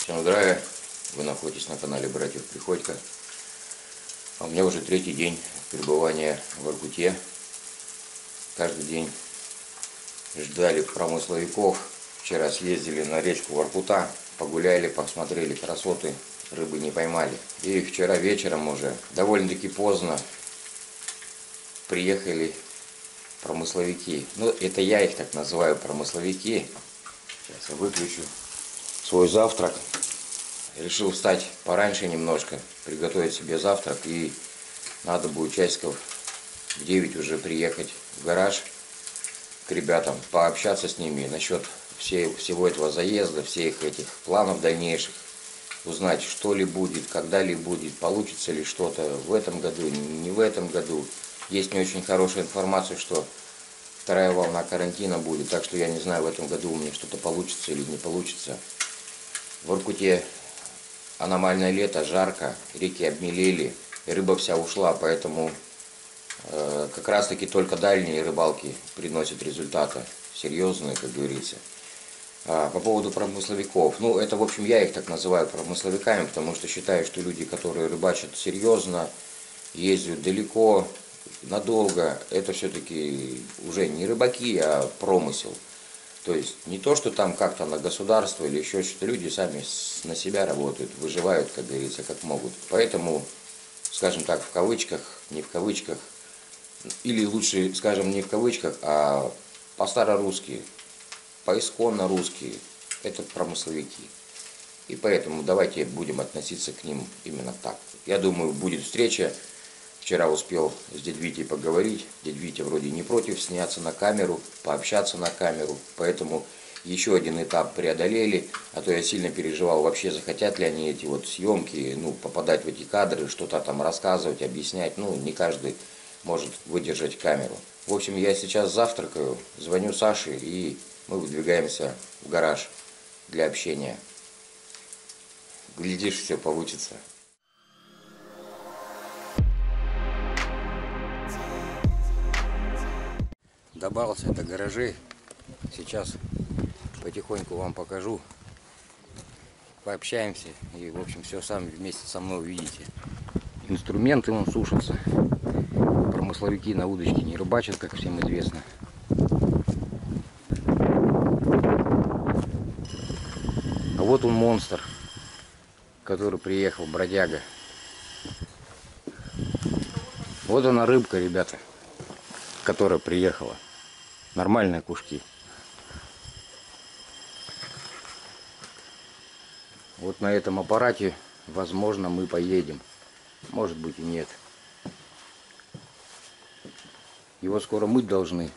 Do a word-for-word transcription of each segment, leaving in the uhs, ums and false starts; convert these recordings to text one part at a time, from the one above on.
Всем здравия! Вы находитесь на канале Братьев Приходько. А у меня уже третий день пребывания в Воркуте. Каждый день ждали промысловиков. Вчера съездили на речку Воркута, погуляли, посмотрели красоты, рыбы не поймали. И вчера вечером уже, довольно-таки поздно, приехали промысловики. Ну, это я их так называю, промысловики. Сейчас я выключу свой завтрак. Решил встать пораньше немножко, приготовить себе завтрак, и надо будет часиков в девять уже приехать в гараж к ребятам, пообщаться с ними насчет всей, всего этого заезда, всех этих планов дальнейших, узнать, что ли будет, когда ли будет, получится ли что-то в этом году, не в этом году. Есть не очень хорошая информация, что вторая волна карантина будет, так что я не знаю, в этом году у меня что-то получится или не получится. В Воркуте аномальное лето, жарко, реки обмелели, рыба вся ушла, поэтому э, как раз таки только дальние рыбалки приносят результаты, серьезные, как говорится. А, по поводу промысловиков, ну это в общем я их так называю промысловиками, потому что считаю, что люди, которые рыбачат серьезно, ездят далеко, надолго, это все-таки уже не рыбаки, а промысел. То есть не то, что там как-то на государство или еще что-то, люди сами на себя работают, выживают, как говорится, как могут. Поэтому, скажем так, в кавычках, не в кавычках, или лучше, скажем, не в кавычках, а по-старорусски, поисконно русские, это промысловики. И поэтому давайте будем относиться к ним именно так. Я думаю, будет встреча. Вчера успел с дядь Витей поговорить. Дядь Витя вроде не против сняться на камеру, пообщаться на камеру. Поэтому еще один этап преодолели. А то я сильно переживал, вообще захотят ли они эти вот съемки, ну, попадать в эти кадры, что-то там рассказывать, объяснять. Ну, не каждый может выдержать камеру. В общем, я сейчас завтракаю, звоню Саше, и мы выдвигаемся в гараж для общения. Глядишь, все получится. Добрался до гаражей. Сейчас потихоньку вам покажу. Пообщаемся. И, в общем, все сами вместе со мной увидите. Инструменты вон сушатся. Промысловики на удочке не рыбачат, как всем известно. А вот он, монстр, который приехал, бродяга. Вот она, рыбка, ребята, которая приехала. Нормальные кушки. Вот на этом аппарате, возможно, мы поедем. Может быть и нет. Его скоро мыть должны.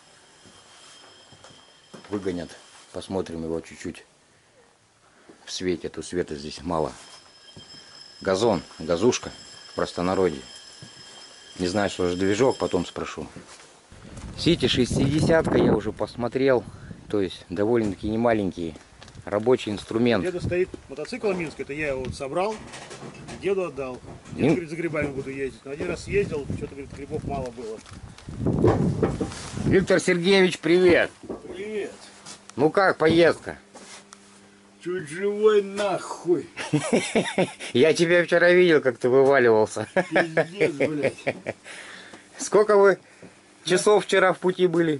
Выгонят. Посмотрим его чуть-чуть в свете. Тут света здесь мало. Газон, газушка в простонародье. Не знаю, что же движок, потом спрошу. Сити шестидесятка я уже посмотрел, то есть довольно-таки не маленький рабочий инструмент. Деда стоит мотоцикл Минск, это я его вот собрал, деду отдал. Дед, говорит, за грибами буду ездить. Но один раз ездил, что-то, говорит, грибов мало было. Виктор Сергеевич, привет! Привет! Ну как поездка? Чуть живой нахуй! Я тебя вчера видел, как ты вываливался. Пиздец, блядь. Сколько вы часов вчера в пути были?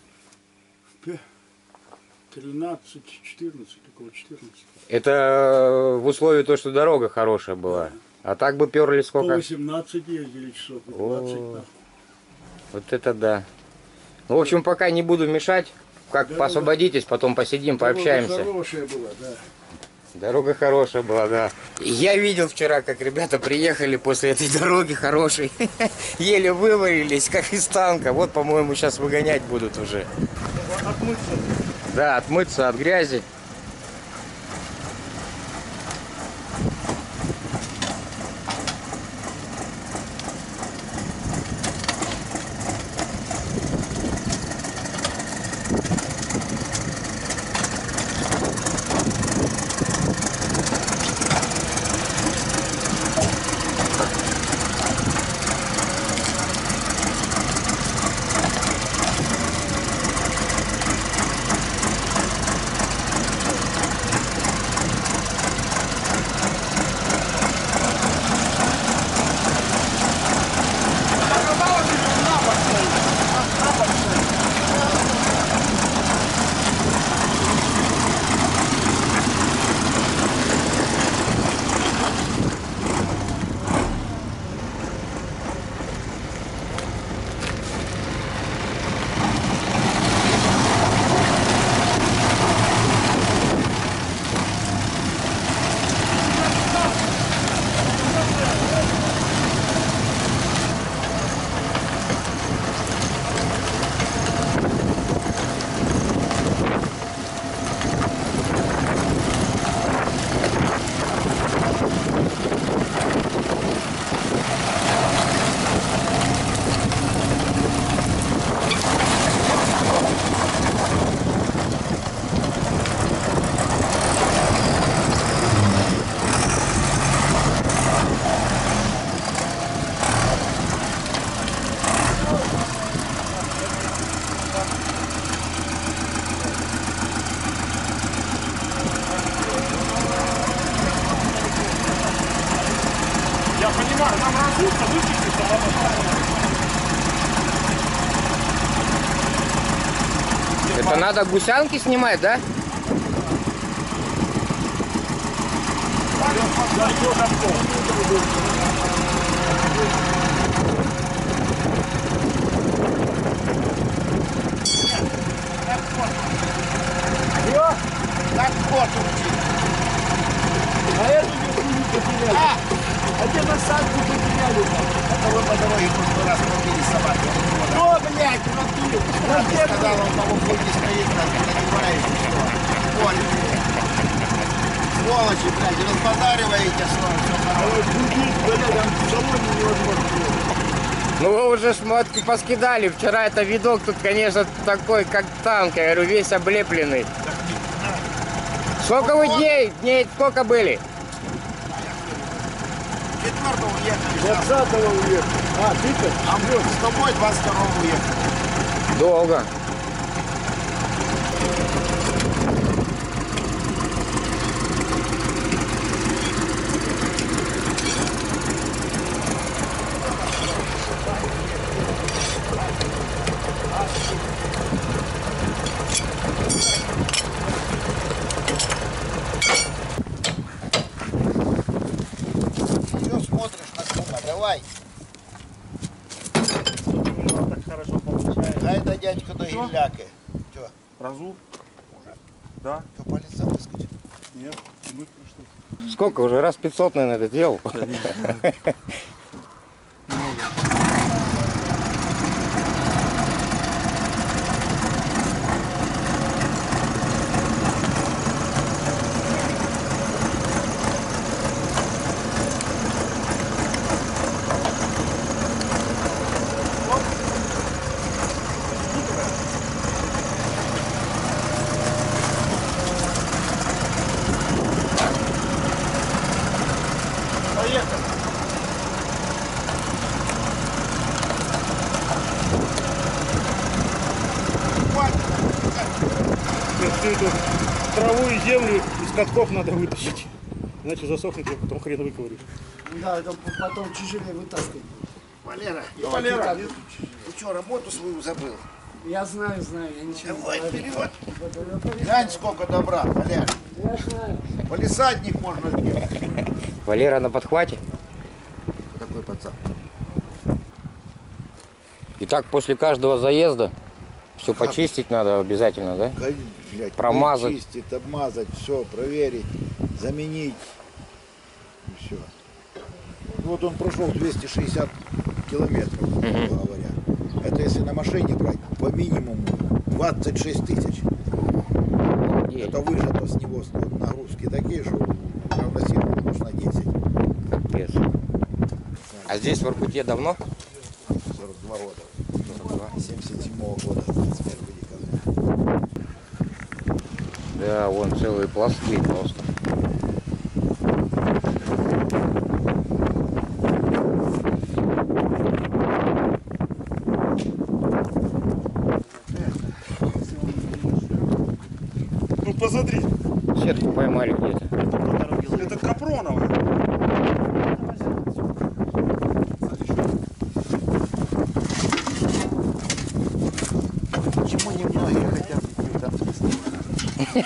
тринадцать, четырнадцать, около четырнадцати. Это в условии то, что дорога хорошая была. А так бы перли сколько? По восемнадцать ездили часов, по двадцать. О, вот это да. Ну, в общем, пока не буду мешать. Как дорога, освободитесь, потом посидим, пообщаемся. Дорога хорошая была, да. Дорога хорошая была, да. Я видел вчера, как ребята приехали после этой дороги хорошей. Еле вывалились, как из танка. Вот, по-моему, сейчас выгонять будут уже. Отмыться. Да, отмыться от грязи. Это надо гусянки снимать, да? Так вот учить. А эту не потеряли. А, А где насадку потеряли? это вы по дороге в прошлый раз пробили собаку. Что, блядь, пробили? Я сказал, он на уходе стоит, нас надеваешь и все. Понял. Сволочи, блядь, разбазариваете все. Заводить невозможно. Ну вы уже шмотки поскидали. Вчера это видок тут, конечно, такой, как танк. Я говорю, весь облепленный. Сколько вы дней? Дней сколько были? Четвертого уехали. двадцатого уехали. А, ты-то? А мы с тобой двадцать второго уехали. Долго. Все смотришь на сына, давай. Так хорошо получается. А это дядька до гиляки. Че, Разу? Да? что по лицам выскочил? Нет, мы пришлось. Сколько уже? Раз пятьсот, наверное, это делал. Поехали. Всю эту траву и землю из катков надо вытащить. Иначе засохнет, и потом хрен выковыришь. Да, это потом тяжелее вытаскивать. Валера, Валера, ты что, работу свою забыл? Я знаю, знаю, я ничего Давай, не вперед. знаю. Глянь, сколько добра, Валера. Я знаю. Полисадник можно сделать. Валера на подхвате. Такой пацан. Итак, после каждого заезда все почистить надо обязательно, да? Блядь, Промазать. чистить, обмазать, все, проверить, заменить. И все. Вот он прошел двести шестьдесят километров, грубо говоря. Это если на машине брать, по минимуму двадцать шесть тысяч. Это выжато с него нагрузки такие, что равносильно нужно десять. Капец. А здесь в Воркуте давно? сорок два года. семьдесят седьмого года. двадцать первого декабря. Да, вон целые пласты просто. ну посмотри. Сетку поймали где-то. Это Капроново. Почему немногие хотят британский снег?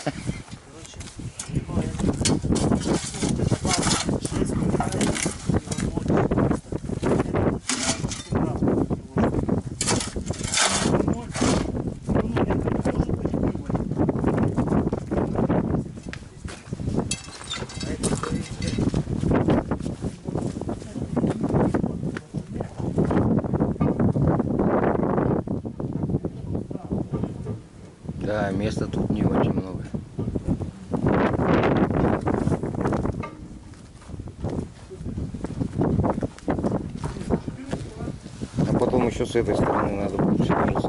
Да, места тут не очень много. А потом еще с этой стороны надо будет шагнуться.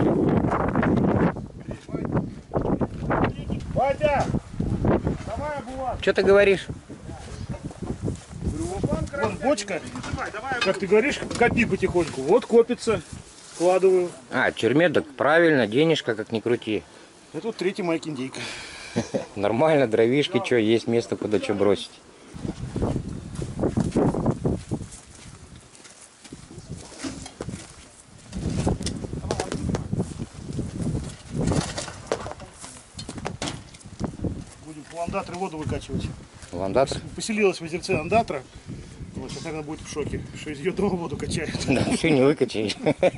Ватя! Давай, Булат! Что ты говоришь? Вон бочка, как ты говоришь, копи потихоньку. Вот копится, складываю. А, тюрьме, так правильно, денежка как ни крути. Это вот третий майк индейка. Нормально, дровишки, что, есть место, куда что бросить. андатры воду выкачивать. Ландатор? Поселилась в озерце андатра. Вот, сейчас, наверное, будет в шоке, что из ее дома воду качают. Да, все не выкачаешь.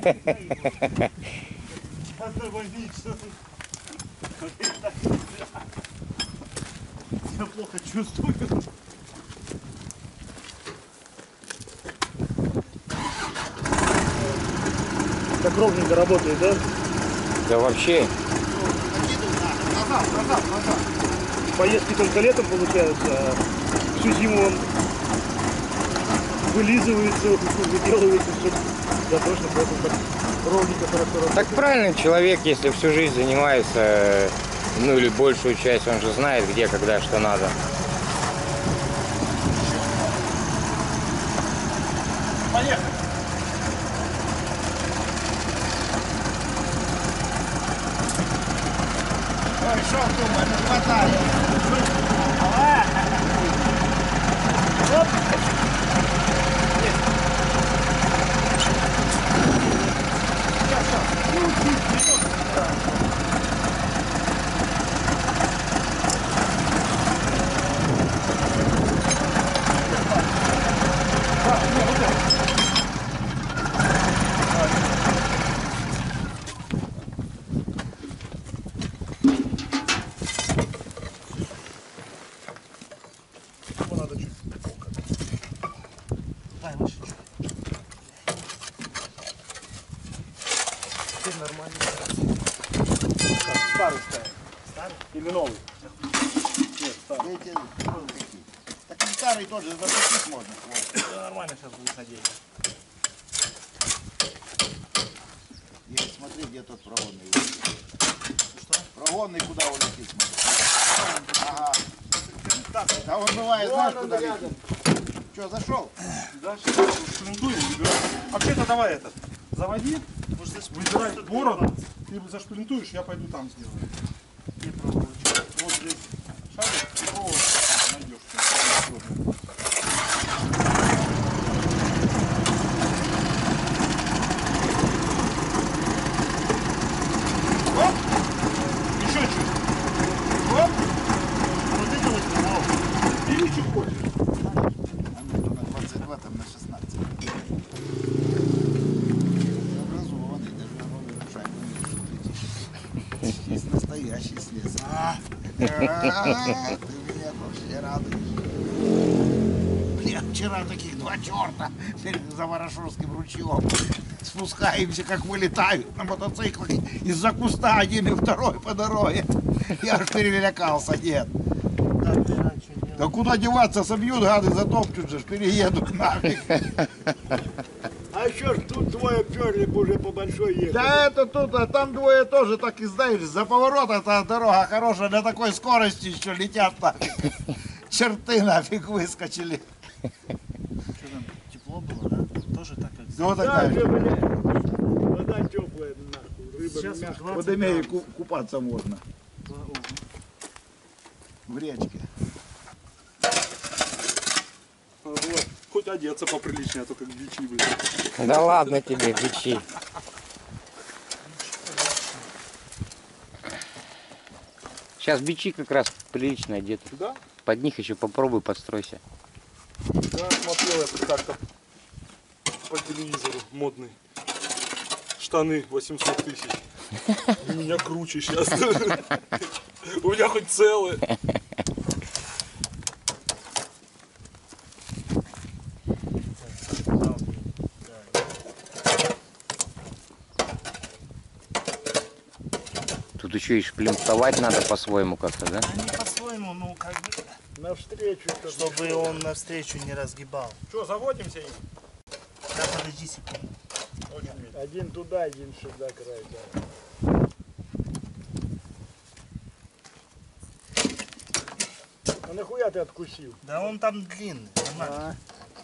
Я плохо чувствую. Так ровненько работает, да? Да вообще. Назад, назад, назад. Поездки только летом получаются, а всю зиму он вылизывается, выделывается, чтобы дотошно, поэтому так ровненько хорошо работает. Так правильно, человек, если всю жизнь занимается, ну или большую часть, он же знает, где, когда, что надо. Поехали. Ой, что думаю, не хватает. Надо чуть. Дай выше чуть. Теперь нормально. Так, старый ставим. Старый? Или новый? Нет, старый. Эти, вон какие. Так и старый тоже запустить можно. Вот. Да, нормально сейчас будет надеяться. И смотри, где тот прогонный. Что? Прогонный куда улетит, смотри. Ага. Да он бывает, знаешь, куда летит. Что, зашел? Дальше шплинтуем, выбираем. Вообще-то давай этот. Заводи, выбирай бороду. Ты зашплинтуешь, я пойду там сделаю. Вот здесь шарик, и провод найдешь. Оп! Еще чуть. Оп! Вот это вот, оп. Или чуть хочешь. А ну, то на двадцать два, там на шестнадцать. Образованный, даже на новый шаг умеешь. Есть настоящий слесарь. А, Ты меня вообще радуешь. Блин, вчера таких два черта перед Заворошорским ручьем. Спускаемся, как вылетают на мотоциклах из-за куста один и второй по дороге. Я аж перелякался, нет. Да куда деваться, собьют гады, затопчут же, переедут нафиг. А еще ж тут двое перли бы уже по большой ехали. Да это тут, а там двое тоже так и знаешь, за поворота-то дорога хорошая, на такой скорости еще летят нафиг. Черты нафиг выскочили. Что там, тепло было, да? Тоже так, как Вот Да, такая. же, блядь, вода теплая, нахуй, рыба Сейчас мягкая. В Адемее ку- купаться можно. В речке. Вот. Хоть одеться поприличнее, а то как бичи, блядь. Да ладно тебе, бичи. Сейчас бичи как раз прилично одеты. Да? Под них еще попробуй подстройся. Да, смотрел это как-то по телевизору, модный. Штаны восемьсот тысяч. У меня круче сейчас. У меня хоть целые. Тут еще и шплинтовать надо по-своему как-то, да? Они по-своему, ну, как бы, Навстречу. чтобы он навстречу не разгибал. Что, заводимся? Да, подожди секунду. Один туда, один сюда край. Да. А нахуя ты откусил? Да он там длинный, нормально.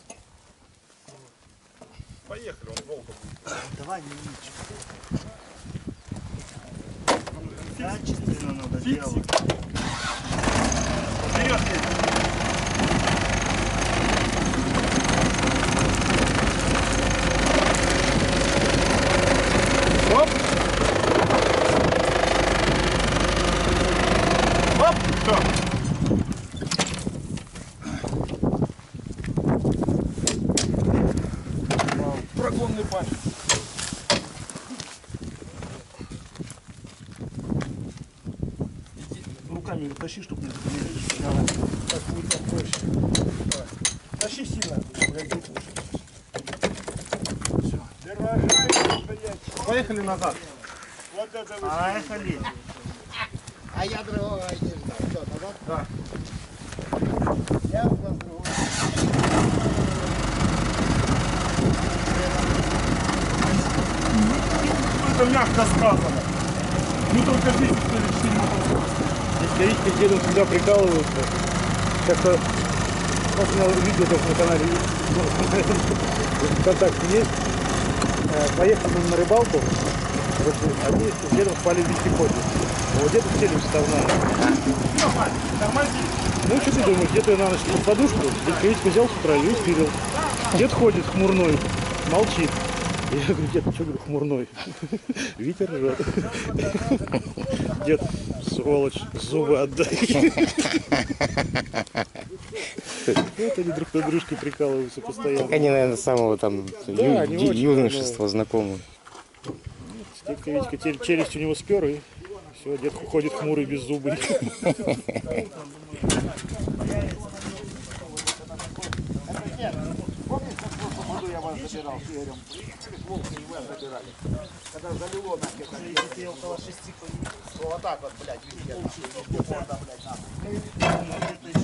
Поехали, он долго будет. Давай, не ничего. Качественно надо делать. Вперед едем. Оп! Оп! Все. Длинный палец. Руками тащи, чтобы не запомнили. Давай. Так будет проще. Давай. Тащи сильно. Все. Поехали назад. Вот это вы. Поехали. А я другого не знал. Что, назад? Да. Я у нас другого. Это мягко сказано. Мы только здесь успели четыре мотоцикла. Исторически с дедом всегда прикалываются. Как-то посмотрел видео тоже на канале ВКонтакте есть. Э, Поехали мы на рыбалку. Вот они с дедом спали в вездеходе. А вот дед в теле вставная. Тормози. Ну что ты думаешь, дед ее на ночь под подушку, дед Витька взял с утра и усилил. Дед ходит хмурной, молчит. Я говорю, дед, что говорю, хмурной? Витя ржет. Дед, сволочь, зубы отдай. Вот они друг на дружке прикалываются постоянно. Они, наверное, с самого там Да, ю- не ю- очень, юношества знакомы. Только Витька тель- челюсть у него спер, и все, дед ходит хмурый, беззубый. Помнишь, как в прошлом году я вас забирал с Игорем? Приехали с Волком, и вы забирали. Когда залило на где-то. Около шести. Вот так вот, блядь, везде. Везде вода, блядь, надо.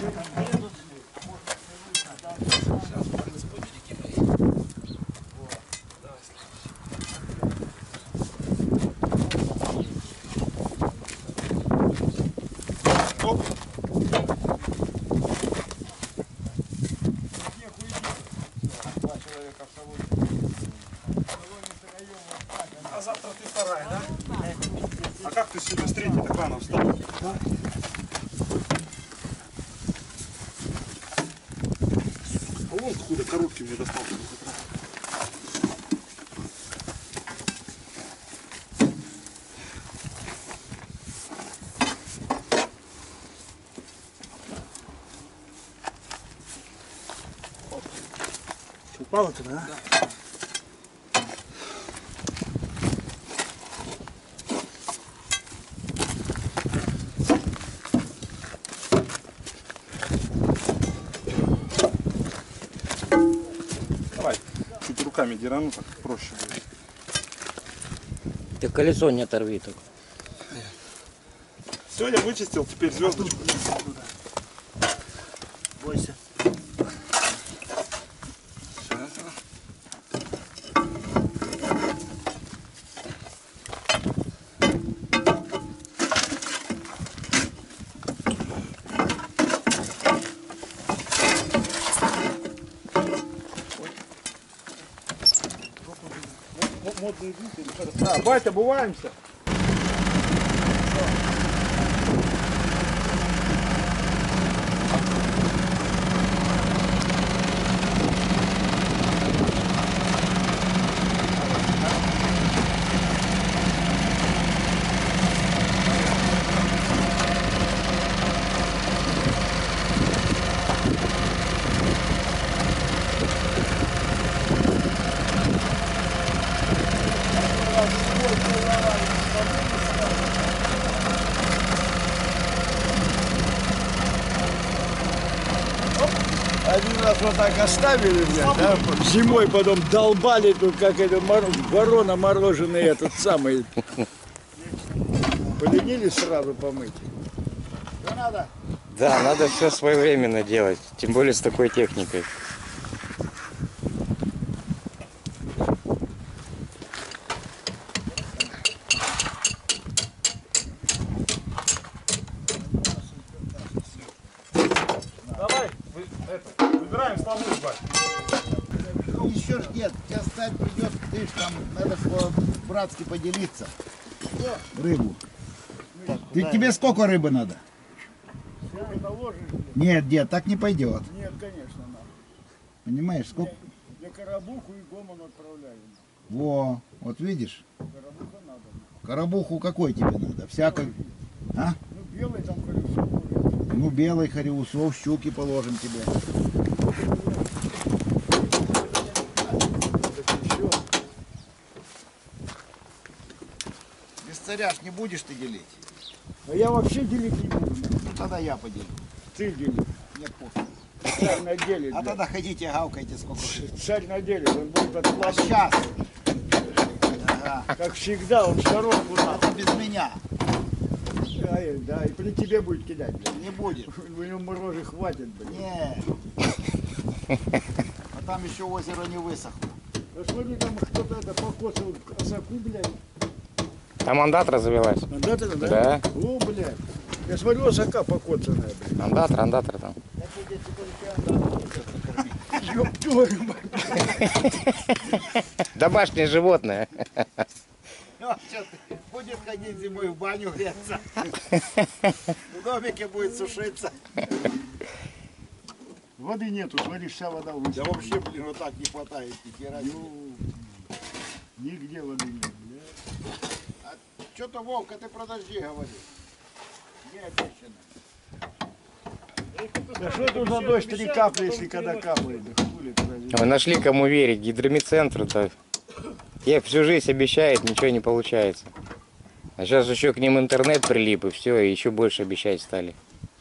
А завтра ты вторая, да? А как ты сегодня с третьей так рано встал? А вон откуда коробки мне достал. Упал это, да? Давай, чуть руками дерану, так проще будет. Ты колесо не оторви только. Все, я вычистил, теперь звездочку. Бойся. Модные джинсы. Да, батя, обуваемся. Один раз вот так оставили, блядь, да, зимой потом долбали тут, как это мор... ворона мороженый этот самый. Поленились сразу помыть. Что надо? Да, надо все своевременно делать, тем более с такой техникой. Давай, вы, это, выбираем столы, бать. Еще ж нет, тебя стать придет, ты ж там, надо по-братски поделиться. Рыбу. Ты, тебе сколько рыбы надо? Нет, дед, так не пойдет. Нет, конечно, надо. Понимаешь, сколько? Я коробуху и гомон отправляю. Во, вот видишь? Коробуха надо. Коробуху какой тебе надо? Всяко. А? Ну, белый там колесо может. Ну, белый хариусов, щуки положим тебе. царя ж не будешь ты делить. Но я вообще делить не буду. Ну тогда я поделю. Ты дели. Нет, пофиг. Царь на деле. А блядь. тогда ходите, гавкайте сколько хотите. Царь на деле, он будет А откладывать. сейчас. Ага. Как всегда, он в сторонку нахуй. Это без меня. Да, и- да, и при тебе будет кидать, блядь. Не будет. У него морожи хватит, блядь. Не. А там еще озеро не высохло. Да смотри, там кто-то это покосил осаку, блядь. Там андатра завелась. Андатра, да? Да. О, блядь. Я смотрю, осака покоцанная, блядь. Андатра, андатра там. Ёб твою мать. Домашнее животное. Ну, а что ты будешь ходить зимой в баню греться. В домике будет сушиться. Воды нету, смотри, вся вода Да высохла. вообще, блин, вот так не хватает ни хера себе. Ну, нигде воды нет, блядь. А что-то, Вовка, ты про дожди говорил. Не обещано. Да что это за дождь, три капли, если когда капает? Да хули ты разве? Мы нашли, кому верить. Гидромедцентру-то. Я всю жизнь обещает, ничего не получается. А сейчас еще к ним интернет прилип, и все, и еще больше обещать стали.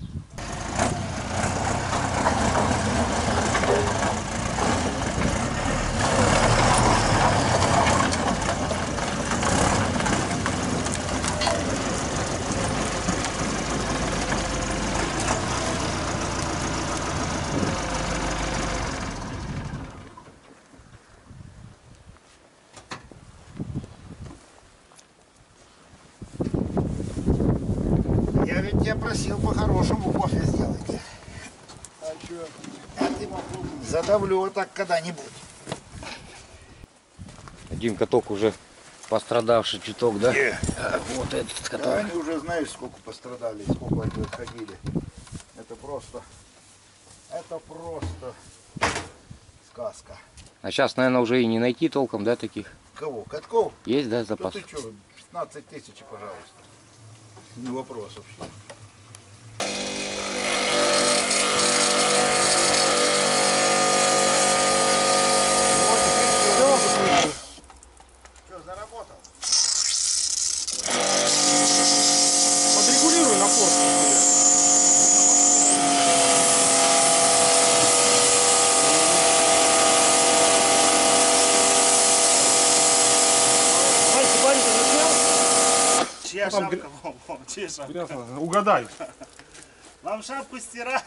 Я ведь тебя просил по-хорошему кофе сделать. А что? Задавлю вот так когда-нибудь. Один каток уже пострадавший чуток, да? А, вот этот Да, который. они уже знаешь, сколько пострадали, сколько они отходили. Это просто, это просто сказка. А сейчас, наверное, уже и не найти толком, да, таких? Кого? Катков? Есть, да, Да запас? ты что, пятнадцать тысяч, пожалуйста. Не вопрос вообще. Что, заработал? Подрегулируй напор. Мальчик, Ваня, ты заснял? Чья Там шапка? Вон, вон, чья шапка? Грязно. Угадай. Вам шапку стирать.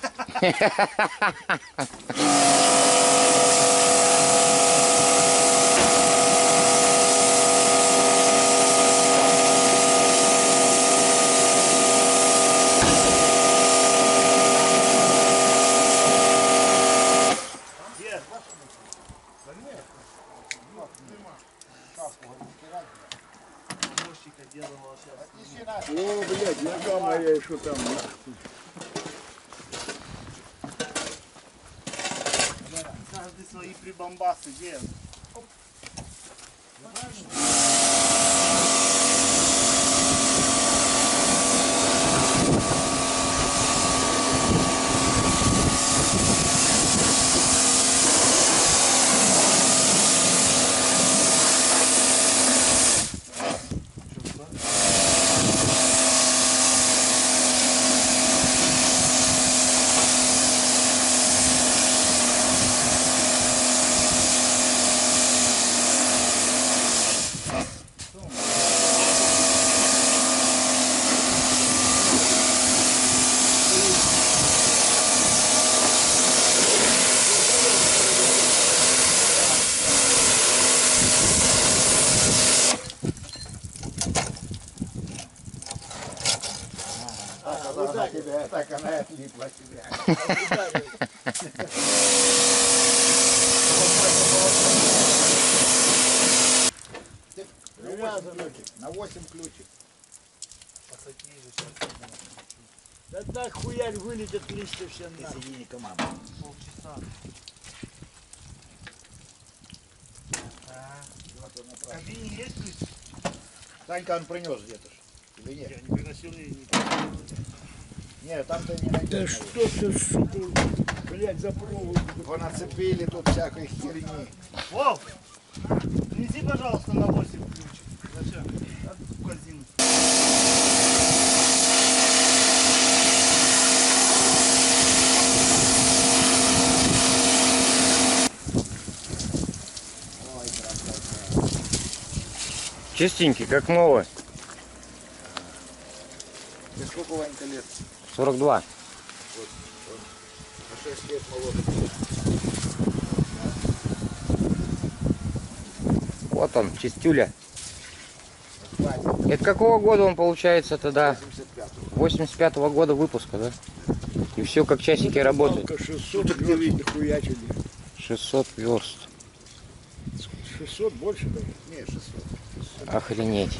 Где? Мощика делала сейчас. О, блядь, нога моя, что там, нахуй. Каждый свои прибамбасы делает. Так она тебя, так она отлипла тебя. На восемь ключик. Да так хуярь, вылетят листья все Ты нахуй. сиди, не команда. Полчаса. В кабине есть ключ? Танька он принес где-то ж. Или нет? Я не приносил и не Нет, там ты не Да найдешь. что ты, сука, блядь, за провод. Понацепили тут всякой херни. Вов, принеси, пожалуйста, на восемь ключ. Зачем? От корзины. Чистенький, как новый. И сколько Ванька лет? сорок два. На шесть лет моложе. Вот он, чистюля. Хватит. Это какого года он получается тогда? восемьдесят пятого. восемьдесят пятого года выпуска, да? И все как часики работают. Только шестьсот верст хуячили. шестьсот верст. шестьсот больше даже. Не, шестьсот. Охренеть.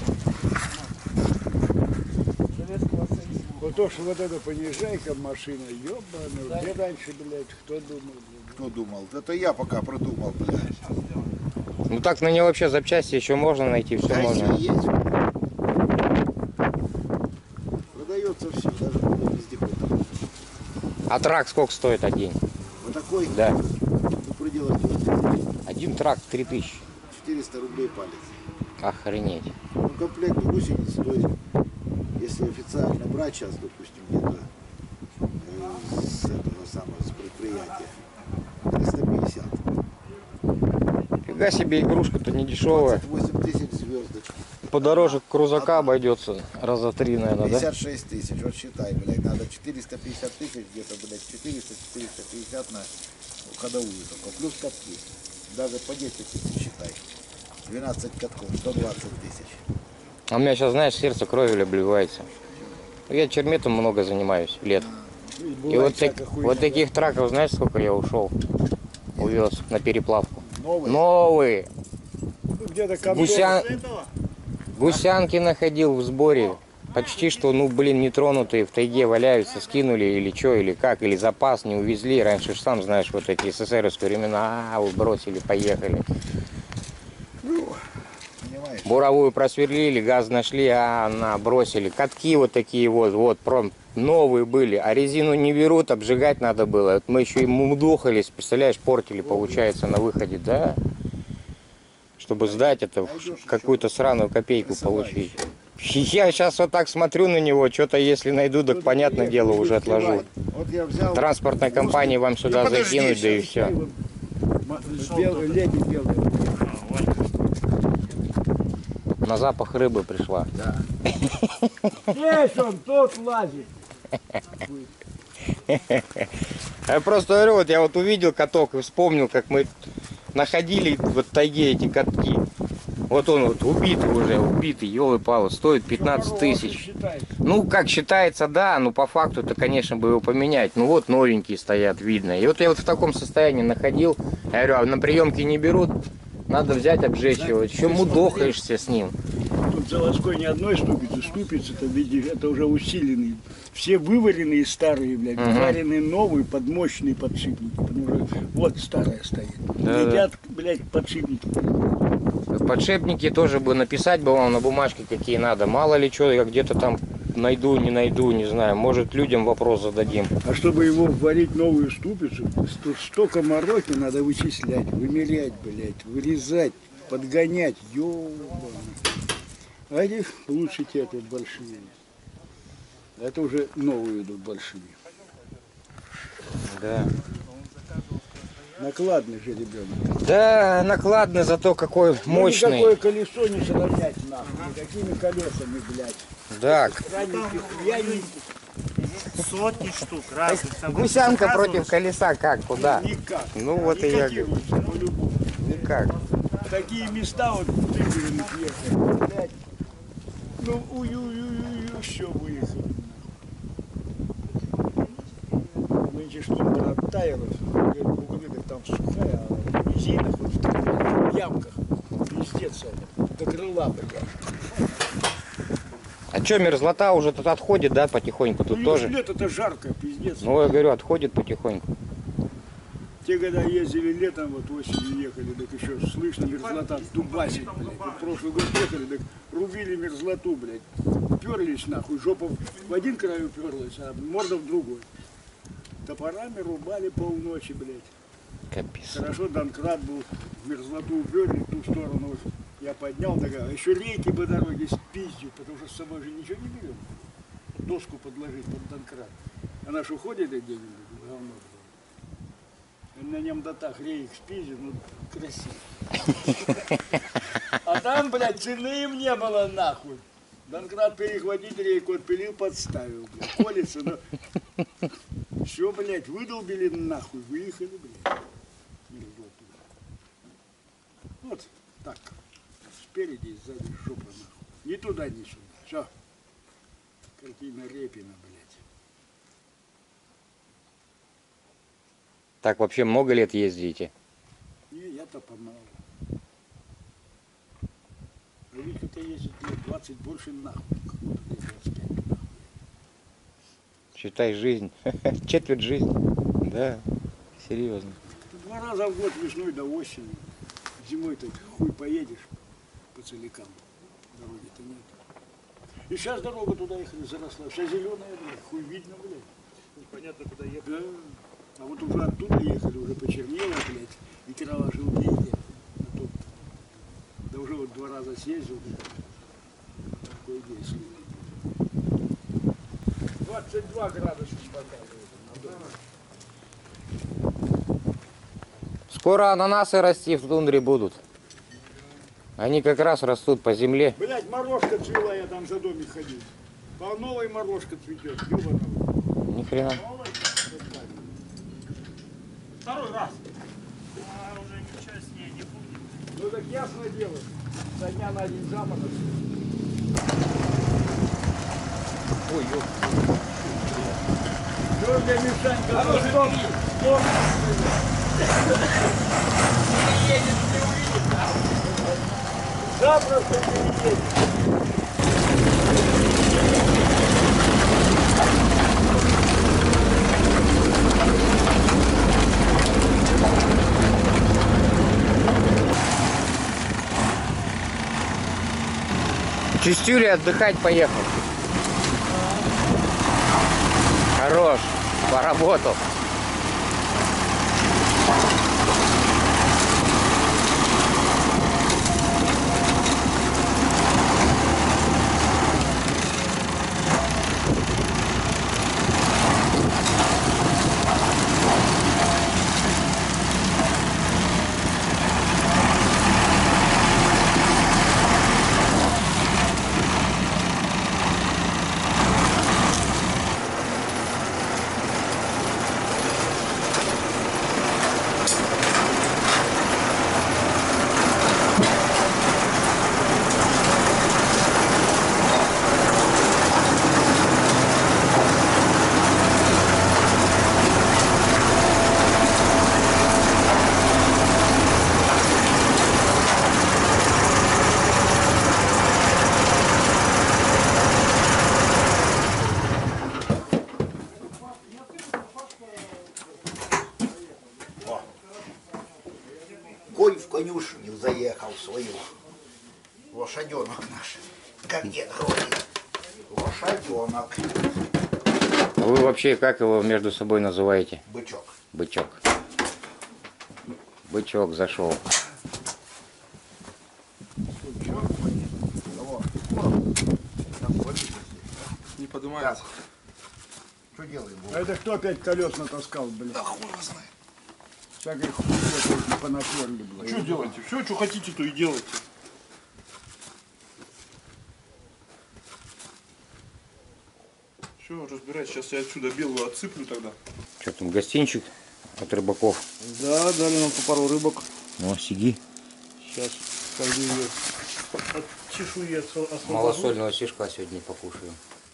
Вот то, что вот эта понижайка машина, ёбаный, где раньше, блядь, кто думал, блядь? Кто думал? Это я пока продумал, блядь. Ну так на него вообще запчасти еще можно найти, все Да, можно. есть. Продается все, даже вездеход. А трак сколько стоит один? Вот такой, Да. ну, пределах девяносто. Один трак три тысячи. четыреста рублей палец. Охренеть. Ну, комплект гусениц стоит, если официально брать сейчас, допустим, где-то э, с этого самого, с предприятия, триста пятьдесят. Фига себе, игрушка-то не дешевая. двадцать восемь тысяч звездочек. Подороже крузака обойдется раза три, наверное, да? пятьдесят шесть тысяч, вот считай, блядь, надо четыреста пятьдесят тысяч, где-то, блядь, четыреста четыреста пятьдесят на ходовую только, плюс катки. Даже по десять тысяч считай. двенадцать катков, сто двадцать тысяч. А у меня сейчас, знаешь, сердце кровью обливается. Я черметом много занимаюсь лет. И вот, так- вот таких траков, знаешь, сколько я ушел? Увез на переплавку. Новые? Новые. Ну, где-то кондор. Гуся... Гусянки находил в сборе. Почти что, ну, блин, нетронутые в тайге валяются, скинули или что, или как, или запас не увезли. Раньше ж сам знаешь, вот эти эсэсэровские времена, а, бросили, поехали. Понимаешь? Буровую просверлили, газ нашли, а на бросили. Катки вот такие вот, вот, прям новые были. А резину не берут, обжигать надо было. Вот мы еще и мудохались, представляешь, портили, получается, на выходе, да? Чтобы сдать это, какую-то сраную копейку получить. Я сейчас вот так смотрю на него, что-то если найду, так понятное дело, уже отложу. Вот я взял. Транспортной компании вам сюда Ну, подожди, закинуть, да и щас. все. Белый, леди белый. На запах рыбы пришла. Здесь он, тот лазит. Я просто говорю, вот я вот увидел каток и вспомнил, как мы находили вот в тайге эти катки. Вот он вот убитый уже, убитый, елы-палы, стоит пятнадцать тысяч. Ну, как считается, да, но по факту это, конечно, бы его поменять. Ну вот новенькие стоят, видно. И вот я вот в таком состоянии находил, я говорю, а на приемки не берут, надо взять, обжечь его. Еще мудохаешься с ним. Тут заводской ни одной ступицы, ступицы-то, видишь, это уже усиленные. Все вываренные старые, блядь, Мгм. вареные новые под мощные подшипники. Потому что вот старая стоит. Да, Летят, блядь, подшипники. Подшипники тоже бы написать бы вам на бумажке, какие надо. Мало ли что, я где-то там найду, не найду, не знаю. Может, людям вопрос зададим. А чтобы его варить новую ступицу, тут столько мороки надо вычислять, вымерять, блядь, вырезать, подгонять. Ёбаный. А этих лучше те тут большие. Это уже новые идут большие. Да. Накладный же ребенок. Да, накладный, зато какой мощный. Ну, никакое колесо не сравнять нахуй. Никакими колесами, блядь. Да, Раненьких, пьяненьких. Сотни штук разных. Там гусянка показывают, против колеса как, куда? Никак. Ну вот и я Никаких говорю, лучше, по-любому. никак. Такие места вот выиграны ехали, блядь. Ну, уй-уй-уй-уй, все выехали. Нынче что оттаяло, бугры там сухая, а в низинах, вот в таких ямках, пиздец, до крыла, блядь. А что, мерзлота уже тут отходит, да, потихоньку? Тут Ну, тоже? лето-то жарко, пиздец. Ну, я говорю, отходит потихоньку. Те, когда ездили летом, вот осенью ехали, так еще слышно мерзлота дубасит, блядь. Вот прошлый год ехали, так рубили мерзлоту, блядь. Уперлись нахуй, жопа в один край уперлась, а морда в другой. Топорами рубали полночи, блядь. Капец. Хорошо, Донкрат был, в мерзлоту уперли, в ту сторону вот я поднял, такая, а еще рейки по дороге спиздят, потому что с собой же ничего не берем. Доску подложить под Донкрат. Она ж уходит и где-нибудь, говно. На нем до так рейк спиздил, ну красиво. А там, блядь, цены им не было нахуй. Донкрат перехватить рейку отпилил, подставил, блядь. Колется, но... Все, блядь, выдолбили нахуй, выехали, блядь. Вот так. Спереди и сзади жопа нахуй. Ни туда, ни сюда. Все. Картина Репина, блядь. Так вообще много лет ездите? Не, я-то помалу. А Витька-то ездит лет двадцать больше нахуй. Какой-то лет двадцать пять нахуй. Считай жизнь. Четверть жизни. Да, серьезно. Два раза в год, весной до осени. Зимой-то хуй поедешь по целикам. Дороги-то нет. И сейчас дорога туда ехали, заросла. Вся зеленая, блядь, хуй видно, блядь. Непонятно, куда ехать. Да. А вот уже оттуда ехали, уже почернело, блядь, и трава желтее. А то, да уже вот два раза съездил, блядь. Такой действие. двадцать два градуса показывает. Скоро ананасы расти в тундре будут. Они как раз растут по земле. Блядь, морожка цвела, я там за домик ходил. По новой морожка цветет, ёбаного. Ни хрена. Второй раз. А уже ничего с ней не будет. Ну так ясно дело. Со дня на день заморозок. Ой, ёп. Что для Мишанька? Ну, стоп, стоп. Не едет, не увидит. Запросто не едет. Чистюля отдыхать поехал. Хорош, поработал. Конь в конюшню заехал свою. Лошаденок наш. Как дед говорит. Лошаденок. А вы вообще как его между собой называете? Бычок. Бычок. Бычок зашел. Не поднимается. Что делаем? А это кто опять колес натаскал, блядь? Да хуй его знает. Всякой хуйня понасверли, блядь. Что делаете? Все, что хотите, то и делайте. Все, разбирай. Сейчас я отсюда белую отсыплю тогда. Что там, гостинчик от рыбаков? Да, дали нам по пару рыбок. Ну, сиги. Сейчас каждый ее от чешуи освобожу. Малосольного сишка сегодня покушаем.